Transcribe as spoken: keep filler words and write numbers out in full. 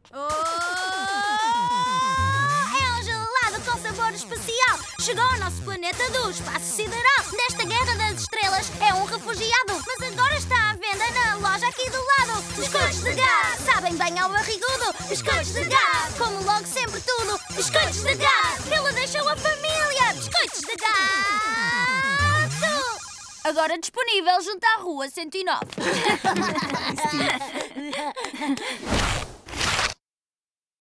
É um gelado com sabor especial. Chegou ao nosso planeta do espaço sideral. Nesta guerra das estrelas é um refugiado, mas agora está à venda na loja aqui do lado. Biscoitos de gás, sabem bem ao barrigudo. Biscoitos de gás, como logo sempre tudo. Biscoitos de gás, ele deixou a família. Biscoitos de gás. Agora disponível junto à rua cento e nove.